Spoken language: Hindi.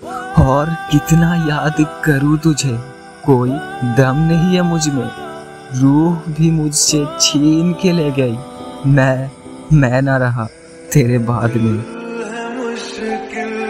और कितना याद करूं तुझे, कोई दम नहीं है मुझ में। रूह भी मुझसे छीन के ले गई, मैं ना रहा तेरे बाद में। है मुश्किल